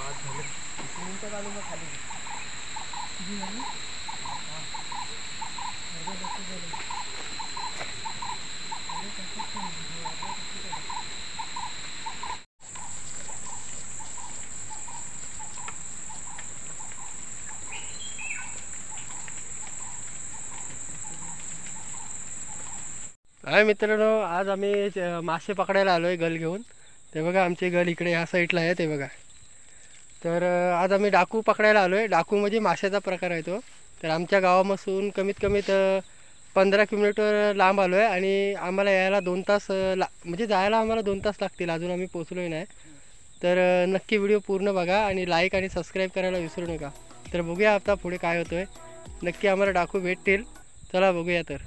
हाय मित्रांनो, आज आम्ही मासे पकडायला आलोय गल घेऊन. ते बघा आमचे गल इकडे ह्या साईडला आहे ते बघा. तर आज आम्ही डाकू पकडायला आलोय. डाकू म्हणजे माशाचा प्रकार आहे तो. तर आमच्या गावापासून कमीत कमी 15 किलोमीटर लांब आलोय आणि आम्हाला यायला 2 तास म्हणजे जायला आम्हाला 2 तास लागतील. अजून आम्ही पोहोचलोय नाही. तर नक्की व्हिडिओ पूर्ण बघा आणि लाईक आणि सबस्क्राईब करायला विसरू नका. तर बघूया आता पुढे काय होतंय. नक्की आम्हाला डाकू भेटतील. चला बघूया. तर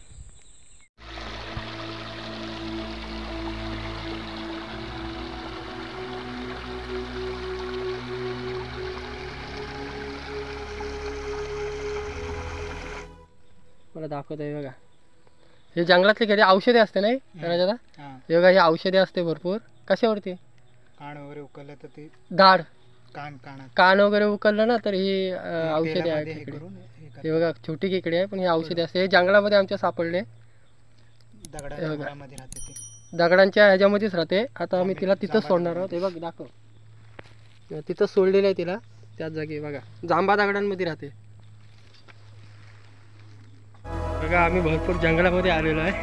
मला दाखवत आहे बघा, हे जंगलातली कधी औषधे असते नाही राजादा. हे बघा, हे औषधे असते भरपूर. कशावरती? कान वगैरे उकललं तर ते दाढ, कान वगैरे उकललं ना तर ही औषधे आहेत. हे बघा छोटी खेकडे आहे पण ही औषधे असते. हे जंगलामध्ये आमच्या सापडले. दगडांच्या ह्याच्यामध्येच राहते. आता आम्ही तिला तिथंच सोडणार आहोत. हे बघ दाखव, तिथंच सोडलेलं आहे तिला त्याच जागी. बघा जांबा दगडांमध्ये राहते. बघा आम्ही भरपूर जंगलामध्ये आलेलो आहे.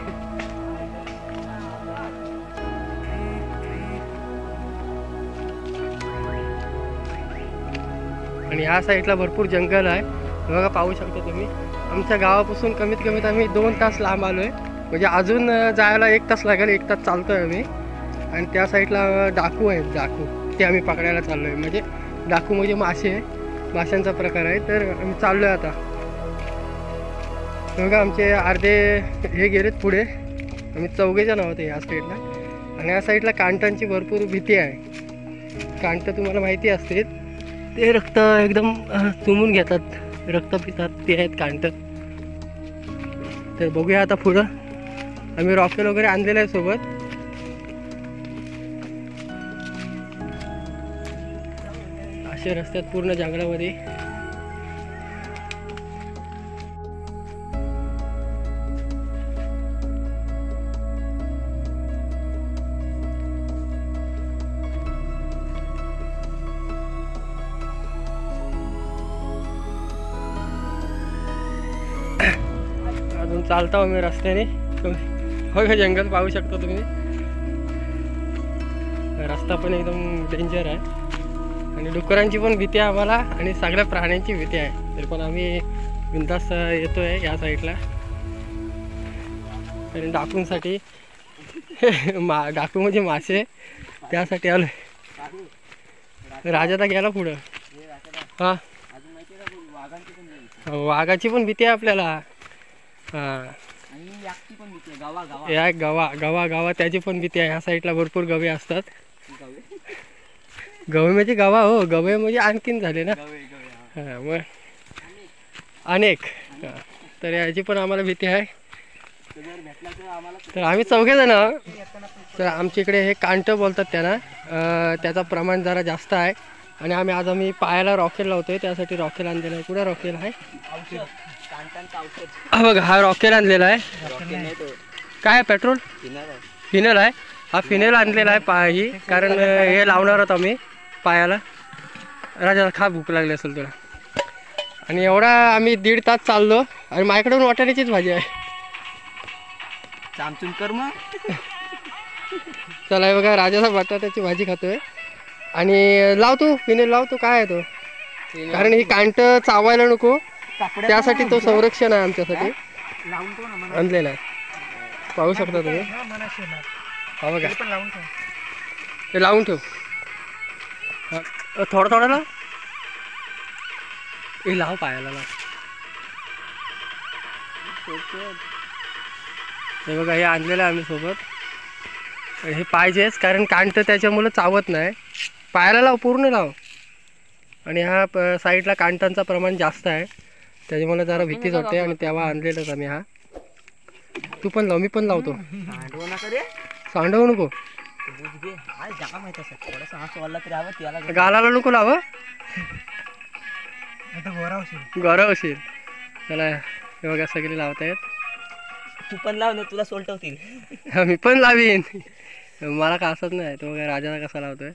आणि ह्या साईडला भरपूर जंगल आहे. बघा पाहू शकता तुम्ही. आमच्या गावापासून कमीत कमीत आम्ही 2 तास लांब आलोय. म्हणजे अजून जायला 1 तास लागेल. 1 तास चालतोय आम्ही. आणि त्या साईडला डाकू आहेत. डाकू ते आम्ही पकडायला चाललोय. म्हणजे डाकू म्हणजे मासे, माशांचा प्रकार आहे. तर आम्ही चाललोय आता. बघा आमचे अर्धे हे गेलेत पुढे. आम्ही 4 जण आहोत या साईडला. आणि या साईडला कांटांची भरपूर भीती आहे. कांट तुम्हाला माहिती असते, ते रक्त एकदम चुमून घेतात, रक्त पितात, ते आहेत कांट. तर बघूया आता पुढं. आम्ही रॉकेल वगैरे आणलेलं आहे सोबत. असे रस्त्यात पूर्ण जंगलामध्ये. अजून चालतो आम्ही रस्त्याने. हो का, जंगल पाहू शकता तुम्ही. रस्ता पण एकदम डेंजर आहे. आणि डुकरांची पण भीती आहे आम्हाला आणि सगळ्या प्राण्यांची भीती आहे. तरी पण आम्ही बिनधास्त येतोय या साईडला. आणि डाकूंसाठी डाकू म्हणजे मासे, त्यासाठी आलोय. राजादा गेला पुढं. हा, वाघाची पण भीती आहे आपल्याला. गवा त्याची पण भीती आहे. ह्या साईडला भरपूर गवे असतात. गवे म्हणजे गवा, हो गवे म्हणजे आणखीन झाले ना. हां मग अनेक. तर याची पण आम्हाला भीती आहे. तर आम्ही 4 जण आहोत. तर आमच्या इकडे हे कांट बोलतात त्यांना. त्याचं प्रमाण जरा जास्त आहे. आणि आम्ही पायाला रॉकेल लावतोय, त्यासाठी रॉकेल आणलेलं आहे. कुठं रॉकेल आहे? हा बघा, हा रॉकेल आणलेला आहे. काय पेट्रोल? फिनेल आहे. हा फिनेल आणलेला आहे ही, कारण हे लावणार आहोत आम्ही पायाला. राजा खा, भूक लागली असेल तुला. आणि एवढा आम्ही 1.5 तास चाललो. आणि माझ्याकडून वाटाण्याचीच भाजी आहे. चामचून कर मग. चला बघा, राजाचा बटाट्याची भाजी खातोय. आणि लावतो फिनेल, लावतो. काय आहे तो, कारण ही कांट चावायला नको, त्यासाठी तो संरक्षण आहे आमच्यासाठी आणलेला आहे. पाहू शकता तुम्ही. हा बघा, ते लावून ठेव. थोडं थोडं लाव. हे लाव पायाला लाव. हे बघा, हे आणलेलं आहे आम्ही सोबत. हे पाहिजेच, कारण कांट त्याच्यामुळे चावत नाही. पायाला लाव, पूर्ण लाव. आणि हा साईडला कांटांचं प्रमाण जास्त आहे, त्याच्यामुळे जरा भीतीच वाटते. आणि तेव्हा आणलेलंच आम्ही. हा तू पण लाव, मी पण लावतो. सांडवू नको. गालाला नको लाव आता गोरा होशील. गौरव होशील. चला हे बघा सगळे लावत आहेत. तू पण लाव ना, तुला सोलटवतील. मी पण लावीन. मला का असत नाही. तो बघा राजाला कसा लावतोय.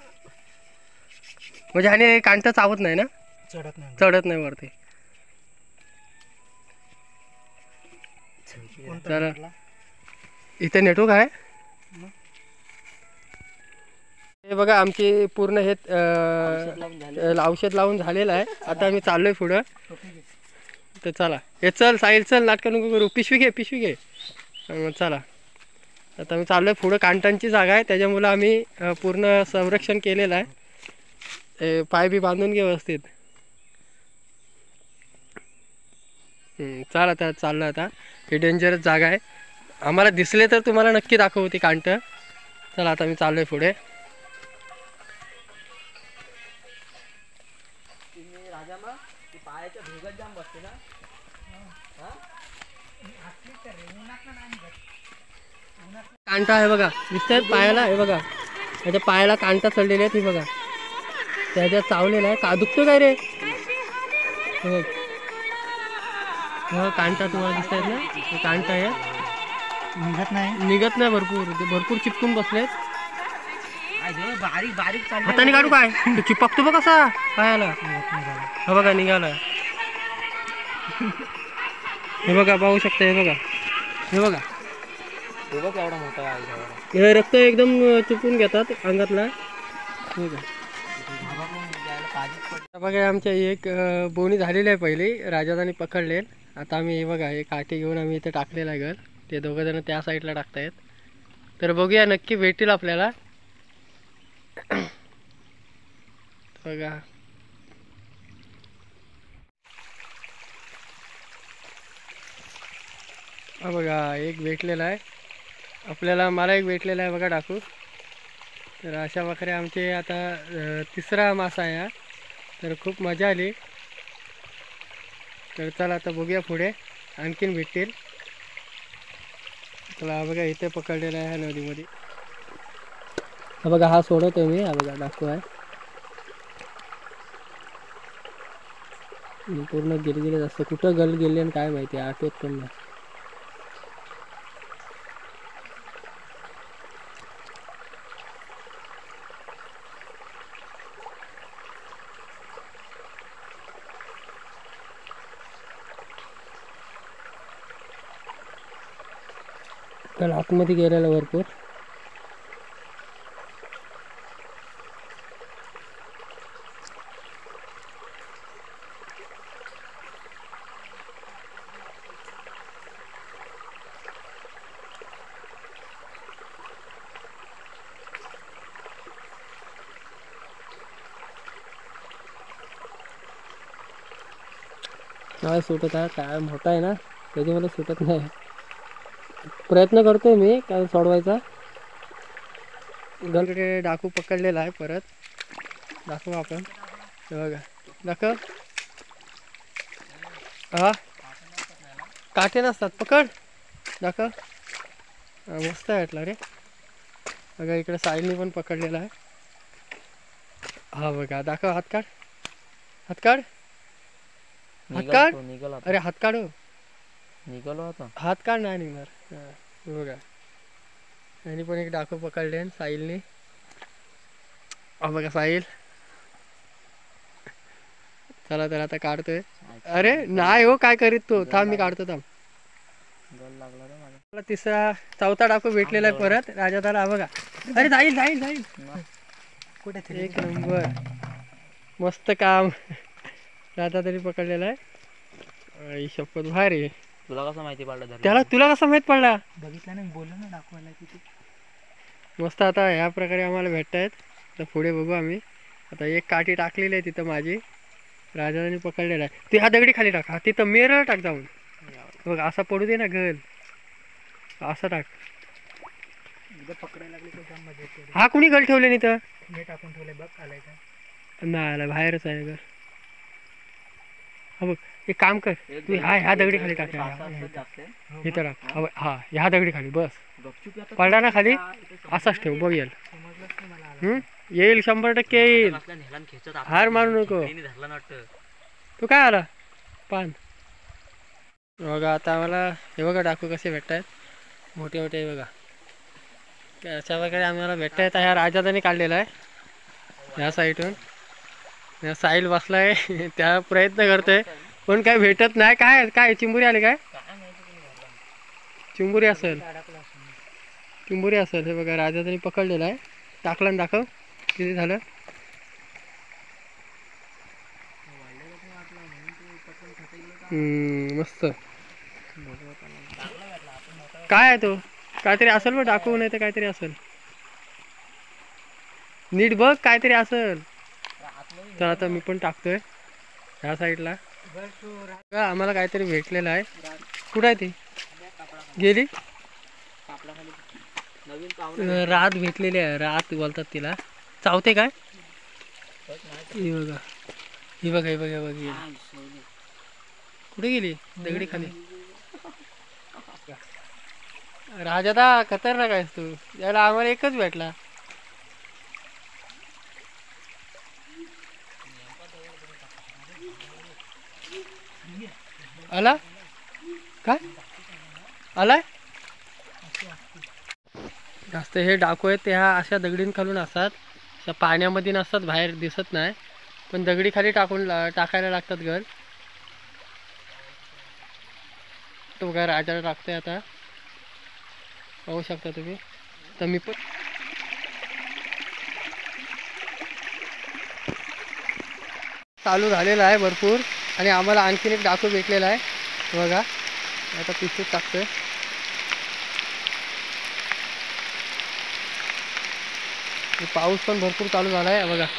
म्हणजे ह्याने कांट चावत नाही ना, चढत नाही वरती. तर इथे नेटवर्क आहे. हे बघा आमची पूर्ण हे औषध लावून झालेलं आहे. आता आम्ही चाललोय पुढं. तर चला हे चल साहिल चल, नाटकं नको करू. पिशवी घे चला. आता आम्ही चाललोय पुढं. कांटांची जागा आहे त्याच्यामुळं आम्ही पूर्ण संरक्षण केलेलं आहे. पाय बी बांधून घे व्यवस्थित. चला आता चाललं. आता हे डेंजरस जागा आहे. आम्हाला दिसले तर तुम्हाला नक्की दाखवू ती कांट. चला आता मी चाललोय पुढे. पायाच्या भेगात जाम बसते ना. कांटा आहे बघा, दिसतायत पायाला. हे बघा त्याच्या पायाला कांटा चढलेले आहेत. हे बघा त्याच्यात चावलेला आहे. का दुखतो काय रे? हो कांटा तुम्हाला दिसतायत ना, हे कांटा आहे. निघत नाही भरपूर. ते भरपूर चिपकून बसलेत. बारीक बारीक हाताने काढू काय? तो चिपकतो बघ कसा पायाला. हा बघा निघाला. हे बघा पाहू शकता. हे बघा एवढा मोठा आहे. हे रक्त एकदम चुपून घेतात अंगातला. बघा आमच्या एक बोनी झालेली आहे पहिली. राजादानी पकडले. आता आम्ही हे बघा हे काठी घेऊन आम्ही इथे टाकलेलं आहे घर. ते दोघं जण त्या साईडला टाकतायत. तर बघूया नक्की भेटतील आपल्याला. बघा हा बघा एक भेटलेला आहे आपल्याला. मला एक भेटलेला आहे बघा डाकू. तर अशा प्रकारे आमचे आता तिसरा मासा आहे हा. तर खूप मजा आली. तर चला आता बघूया पुढे आणखीन भेटतील. चला बघा इथे पकडलेला आहे ह्या नदीमध्ये. हा बघा हा सोडवतोय मी. हा बघा डाकू आहे. पूर्ण गिरगिरे जास्त कुठं गल गेले आणि काय माहिती आठवत पण नाही. तर आतमध्ये गेलेला भरपूर. नाही सुटत आहे. काय मोठा आहे ना त्याची मला सुटत नाही. प्रयत्न करतोय मी काय सोडवायचा. गलकडे डाकू पकडलेला आहे परत. दाखवू आपण. बघा दाखव. हा काटे नसतात. पकड दाखव. मस्त आहे वाटला रे. बघा इकडे साईलनी पण पकडलेला आहे. हा बघा दाखव. हात काढ. हात काढ. हात काढ. अरे हात काढ. निघालो आता. हात काढ. नाही निघणार. बघा यांनी पण एक डाकू पकडले साहिलने. बघा साहिल. चला तर आता काढतोय. अरे नाही हो काय करीत तो. थांब मी काढतो थांब. मला तिसरा चौथा डाकू भेटलेला आहे परत. राजा त्याला बघा. अरे जाईल जाईल जाईल. कुठे एक नंबर मस्त काम. राजा तरी पकडलेला आहे. शपथ भारी. तुला कसं माहिती पडलं? त्याला तुला कसं माहित पडला? बघितलं नाही बोललो ना दाखवायला तिथे. मस्त. आता ह्या प्रकारे आम्हाला भेटत आहेत. तर पुढे बघू आम्ही. आता एक काठी टाकलेली आहे तिथं माझी. राजाने पकडलेला आहे. ती हा दगडी खाली टाक. हा तिथं मेरळ टाक जाऊन. बघ असा पडू दे ना गल. असं टाक. पकडायला लागली तर जाम मजा येते. हा कुणी गल ठेवले नाही तर मी टाकून ठेवले बघ. आलाय का? नाही आला बाहेरच आहे घर. हा बघ एक काम कर तू ह्या दगडी खाली टाक इथं टाक हा ह्या दगडी खाली बस पडला ना खाली असाच ठेव बघ येईल समजलंच नाही मला येईल 100% येईल हार मारू नको तू काय आला पान बघा आता आम्हाला हे बघा डाकू कसे भेटत आहेत मोठे मोठे बघा अशा प्रकारे आम्हाला भेटत आहेत ह्या राजादाने काढलेला आहे ह्या साईडून ह्या साईल बसलाय त्या प्रयत्न करतोय पण काय भेटत नाही काय काय चिंबुरी आली काय चिंबुरी असेल चिंबुरी असेल हे बघा राजादाने पकडलेला आहे टाकलं दाखव किती झालं मस्त काय आहे तो काहीतरी असेल बघ डाकू नाही तर काहीतरी असेल नीट बघ काहीतरी असेल तर आता मी पण टाकतोय ह्या साईडला आम्हाला काहीतरी भेटलेलं आहे कुठं आहे ती गेली रात भेटलेली आहे रात बोलतात तिला चावते काय ही बघा ही बघा ही बघा ही बघा कुठे गेली दगडी खाली राजादा खतरनाक आहेस तू याला आम्हाला एकच भेटला आला काय आलाय जास्त हे डाकू आहेत ते ह्या अशा दगडीन खालून असतात अशा पाण्यामध्ये नसतात बाहेर दिसत नाही पण दगडी खाली टाकायला लागतात घर तो काय राजाला टाकतोय आता पाहू शकता तुम्ही तर मी पण चालू झालेला आहे भरपूर आणि आम्हाला आणखीन एक डाकू भेटलेला आहे बघा आता पिशवीत टाकतोय पाऊस पण भरपूर चालू झाला आहे बघा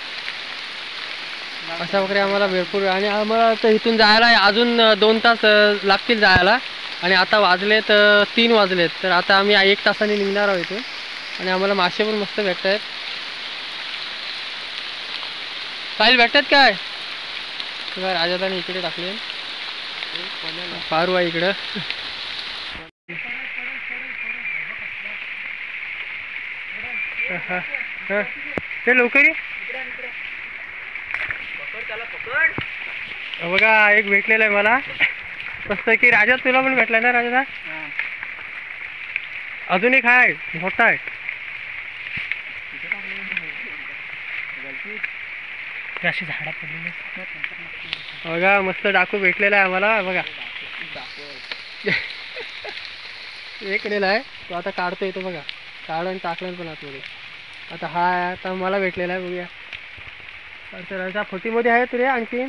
अशा प्रकारे आम्हाला भरपूर आणि आम्हाला तर इथून जायला अजून 2 तास लागतील जायला आणि आता वाजलेत 3 वाजलेत तर आता आम्ही 1 तासाने निघणार आहोत इथून आणि आम्हाला मासे पण मस्त भेटत आहेत साहिल भेटतात काय राजादाने इकडे टाकले पारू आहे इकडं ते लवकर ये बघा एक भेटलेला आहे मला मस्त की राजा तुला पण भेटलाय ना राजा अजून एक आहे मोठा आहे अशी झाडा पडलेली बघा मस्त डाकू भेटलेला आहे आम्हाला बघा एक नेला आहे तो आता काढतो येतो बघा काढून टाकलं पण आतमध्ये आता हा आता मला भेटलेला आहे बघूया तर त्या फोटीमध्ये आहे तुरे आणखीन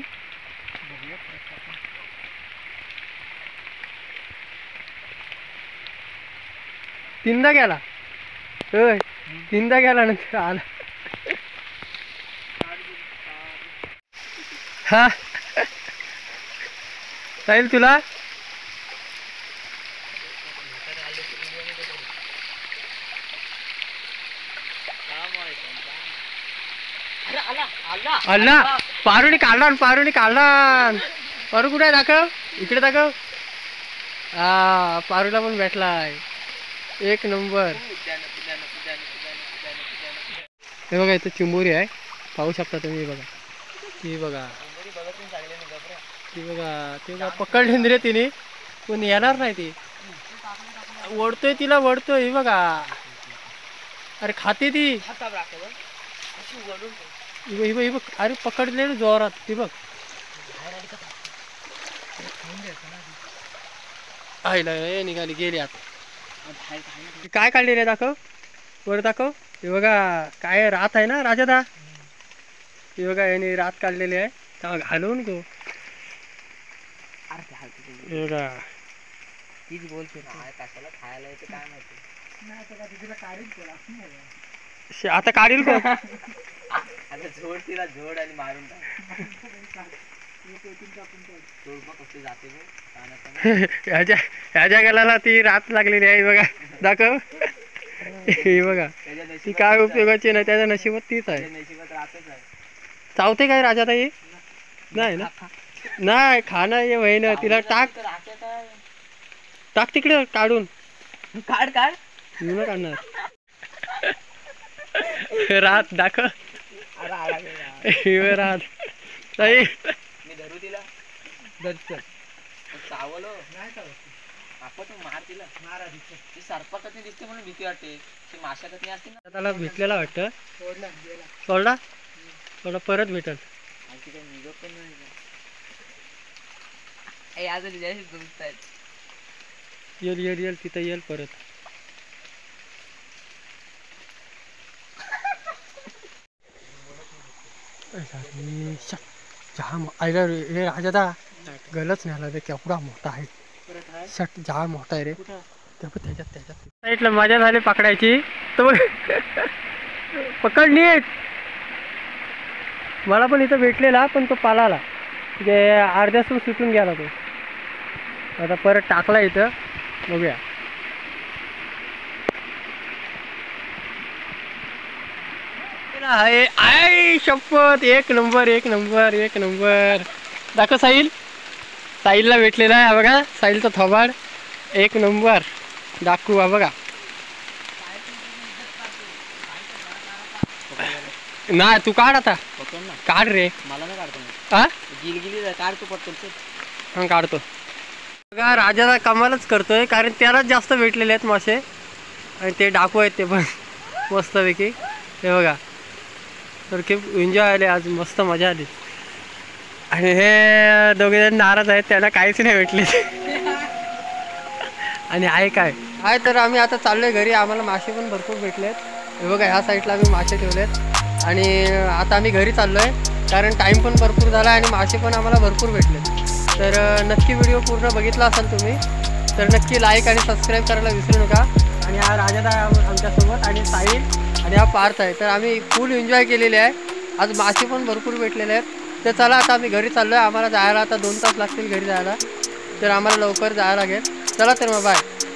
तीनदा गेला होय 3दा गेला नंतर आला हा चालेल तुला अल्ला पारुणी काढला पारू कुठे आहे दाखव इकडे दाखव हा पारूला पण भेटलाय 1 नंबर हे बघा इथं चिंबोरी आहे पाहू शकता तुम्ही बघा ती बघा ती बघा पकडली रे तिने पण येणार नाही ती ओढतोय तिला ओढतोय बघा अरे खाते ती बघ अरे पकडले जोरात ती बघ आईला निघाली गेली आता काय काढले रे दाखव वर दाखव हे बघा काय रात आहे ना राजादा हे बघा याने रात काढलेली आहे तेव्हा घालवून गो हे बघा तीच बोलते खायला येते काय माहिती आता काढील को आता झोड तिला झोड आणि मारून टाक ह्याच्या गलाला ती रात लागलेली आहे बघा दाखव हे बघा ती काय उपयोगाची नाही त्याच्या नशिबात तीच आहे चावते काय राजाताई नाही ना नाही खाणं ये वहीन तिला टाक राख्या काय टाक तिकडे काढून काढ काढ मी नाही काढणार रात दाखव अरे आला गेला. हे रात ताई मी धरू तिला चावलो आपण तू मार तिला मारा दिसते ती सर्पाकत दिसते म्हणून भीती वाटते ती माशाकत असते ना. त्याला भेटलेला वाटतं सोडला थोडा परत भेटल आणखी काही निघत पण नाही ए आज तुझ्याशी दोस्त आहेत. येल तिथं येल परत जाम आयला रे राजा गलच नाही आला रे केवढा मोठा आहे शट जाम मोठा आहे रे त्याच्यात साईडला मजा झाली पकडायची तर पकड नीट मला पण इथं भेटलेला पण तो पालाला म्हणजे अर्ध्यासून सुटून गेला तो आता परत टाकला इथं बघूया आहे आय शपथ एक नंबर दाखव साहिलला भेटलेला आहे बघा साहिलचा थोबाड एक नंबर डाकू हा बघा नाही तू काढ आता काढ रे मला नाही काढतो हा गिलगिली काढ तू पटकन हा काढतो बघा राजाला कमालच करतोय कारण त्यालाच जास्त भेटलेले आहेत मासे आणि ते डाकू आहेत ते पण मस्तपैकी हे बघा तर खूप एन्जॉय आले आज मस्त मजा आली आणि हे दोघे जण नाराज आहेत त्यांना काहीच नाही भेटले आणि आहे काय तर आम्ही आता चाललोय घरी आम्हाला मासे पण भरपूर भेटलेत हे बघा ह्या साईडला आम्ही मासे ठेवलेत आणि आता आम्ही घरी चाललोय कारण टाईम पण भरपूर झाला आणि मासे पण आम्हाला भरपूर भेटले तर नक्की व्हिडिओ पूर्ण बघितला असाल तुम्ही तर नक्की लाईक आणि सबस्क्राईब करायला विसरू नका आणि हा राजा आमच्यासोबत आणि साहिल आणि हा पार्थ आहे तर आम्ही फुल एन्जॉय केलेले आहे आज मासे पण भरपूर भेटलेले आहेत तर चला आता आम्ही घरी चाललो आहे आम्हाला जायला आता 2 तास लागतील घरी जायला तर आम्हाला लवकर जायला लागेल चला तर मग बाय